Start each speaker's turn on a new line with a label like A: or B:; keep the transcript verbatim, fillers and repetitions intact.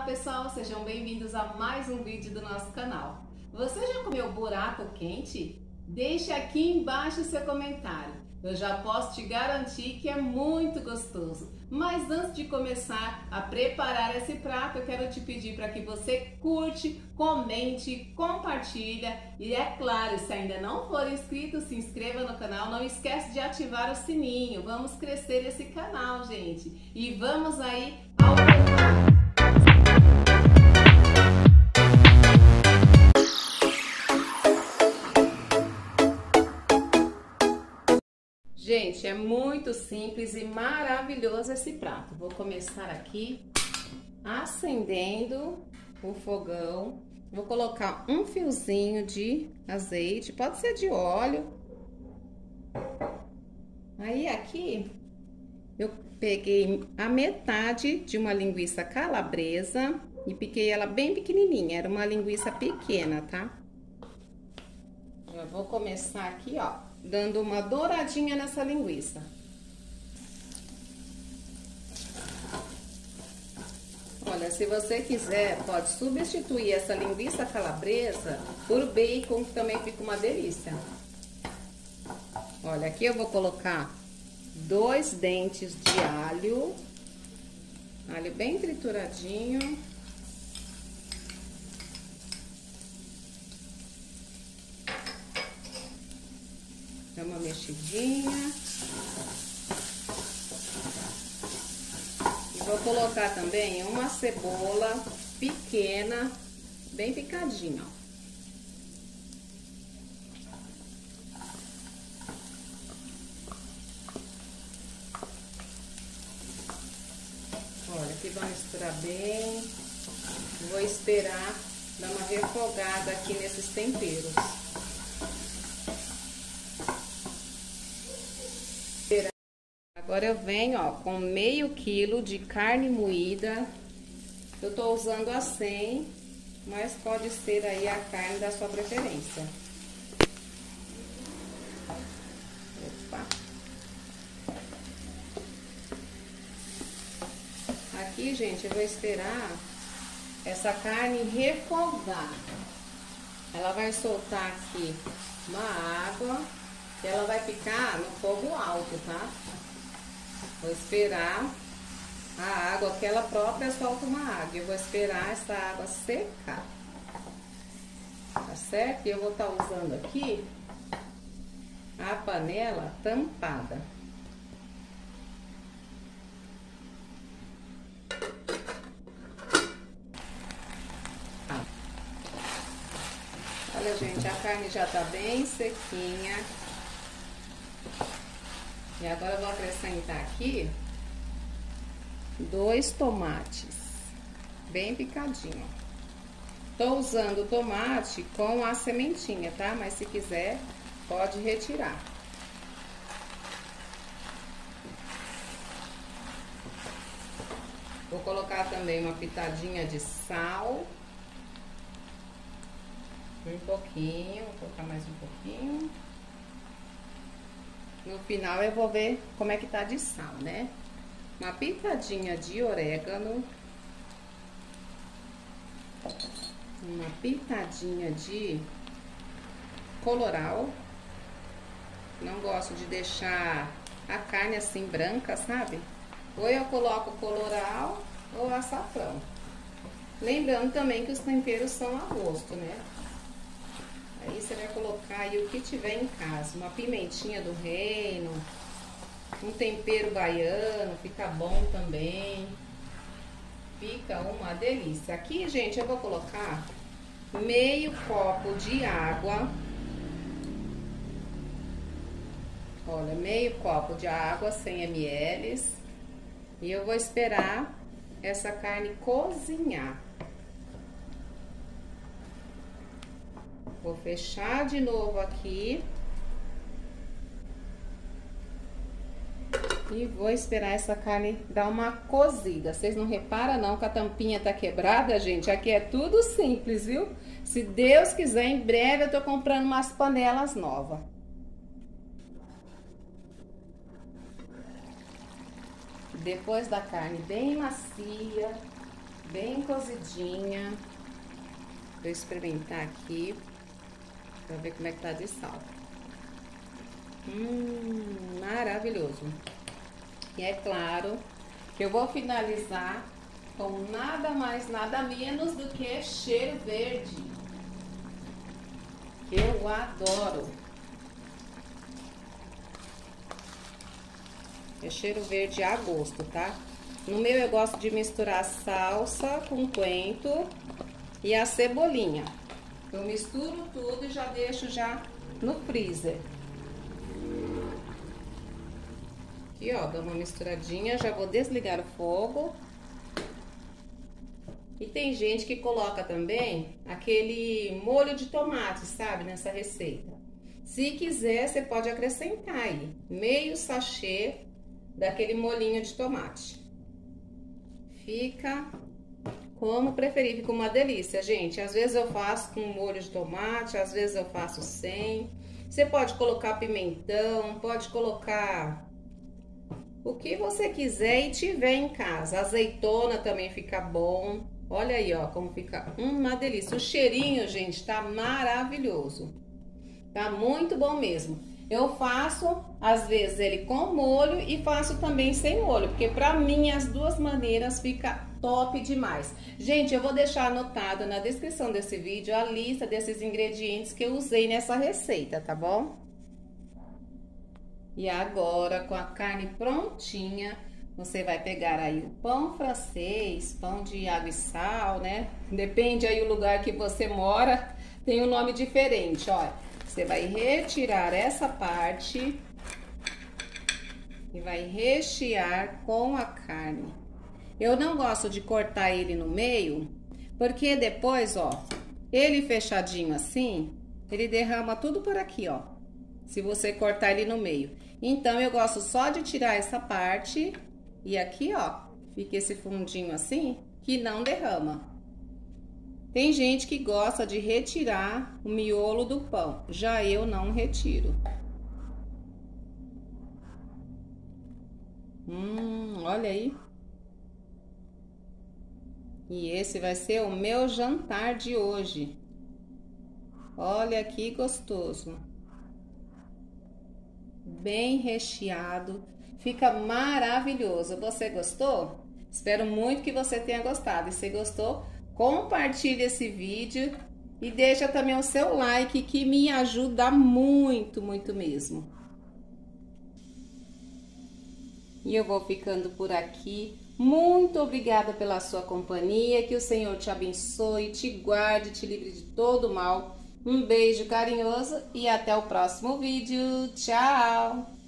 A: Olá pessoal, sejam bem-vindos a mais um vídeo do nosso canal. Você já comeu buraco quente? Deixe aqui embaixo o seu comentário. Eu já posso te garantir que é muito gostoso. Mas antes de começar a preparar esse prato, eu quero te pedir para que você curte, comente, compartilha e é claro, se ainda não for inscrito, se inscreva no canal. Não esquece de ativar o sininho. Vamos crescer esse canal, gente. E vamos aí ao preparo. Gente, é muito simples e maravilhoso esse prato. Vou começar aqui acendendo o fogão. Vou colocar um fiozinho de azeite, pode ser de óleo. Aí aqui eu peguei a metade de uma linguiça calabresa e piquei ela bem pequenininha, era uma linguiça pequena, tá? Eu vou começar aqui, ó, dando uma douradinha nessa linguiça. Olha, se você quiser, pode substituir essa linguiça calabresa por bacon, que também fica uma delícia. Olha, aqui eu vou colocar dois dentes de alho, alho bem trituradinho. Dá uma mexidinha. E vou colocar também uma cebola pequena, bem picadinha, ó. Olha, aqui vai misturar bem. Vou esperar dar uma refogada aqui nesses temperos. Agora eu venho, ó, com meio quilo de carne moída. Eu tô usando a cem, mas pode ser aí a carne da sua preferência. Opa. Aqui, gente, eu vou esperar essa carne refogar. Ela vai soltar aqui uma água e ela vai ficar no fogo alto, tá? Vou esperar a água, que ela própria solta uma água. Eu vou esperar essa água secar. Tá certo? E eu vou estar usando aqui a panela tampada. Olha, gente, a carne já tá bem sequinha. E agora eu vou acrescentar aqui dois tomates, bem picadinho. Tô usando o tomate com a sementinha, tá? Mas se quiser, pode retirar. Vou colocar também uma pitadinha de sal. Um pouquinho, vou colocar mais um pouquinho. No final eu vou ver como é que tá de sal, né? Uma pitadinha de orégano. Uma pitadinha de colorau. Não gosto de deixar a carne assim branca, sabe? Ou eu coloco colorau ou açafrão. Lembrando também que os temperos são a gosto, né? Aí você vai colocar aí o que tiver em casa, uma pimentinha do reino, um tempero baiano, fica bom também, fica uma delícia. Aqui, gente, eu vou colocar meio copo de água, olha, meio copo de água, cem mililitros, e eu vou esperar essa carne cozinhar. Vou fechar de novo aqui. E vou esperar essa carne dar uma cozida. Vocês não reparam não que a tampinha tá quebrada, gente? Aqui é tudo simples, viu? Se Deus quiser, em breve eu tô comprando umas panelas novas. Depois da carne bem macia, bem cozidinha. Vou experimentar aqui pra ver como é que tá de sal. Hum, maravilhoso. E é claro que eu vou finalizar com nada mais, nada menos do que cheiro verde. Eu adoro. É cheiro verde a gosto, tá? No meu eu gosto de misturar a salsa com coentro e a cebolinha. Eu misturo tudo e já deixo já no freezer. Aqui, ó, dou uma misturadinha, já vou desligar o fogo. E tem gente que coloca também aquele molho de tomate, sabe, nessa receita. Se quiser, você pode acrescentar aí meio sachê daquele molhinho de tomate. Fica como preferir, fica uma delícia, gente. Às vezes eu faço com molho de tomate, às vezes eu faço sem. Você pode colocar pimentão, pode colocar o que você quiser e tiver em casa. Azeitona também fica bom. Olha aí, ó, como fica uma delícia. O cheirinho, gente, tá maravilhoso. Tá muito bom mesmo. Eu faço, às vezes, ele com molho e faço também sem molho, porque pra mim as duas maneiras fica top demais. Gente, eu vou deixar anotado na descrição desse vídeo a lista desses ingredientes que eu usei nessa receita, tá bom? E agora, com a carne prontinha, você vai pegar aí o pão francês, pão de água e sal, né? Depende aí do lugar que você mora, tem um nome diferente, ó. Você vai retirar essa parte e vai rechear com a carne. Eu não gosto de cortar ele no meio, porque depois, ó, ele fechadinho assim, ele derrama tudo por aqui, ó. Se você cortar ele no meio. Então, eu gosto só de tirar essa parte e aqui, ó, fica esse fundinho assim, que não derrama. Tem gente que gosta de retirar o miolo do pão, já eu não retiro. Hum, olha aí. E esse vai ser o meu jantar de hoje. Olha que gostoso. Bem recheado, fica maravilhoso. Você gostou? Espero muito que você tenha gostado. E se gostou, compartilhe esse vídeo e deixa também o seu like, que me ajuda muito, muito mesmo. E eu vou ficando por aqui. Muito obrigada pela sua companhia, que o Senhor te abençoe, te guarde, te livre de todo mal. Um beijo carinhoso e até o próximo vídeo. Tchau!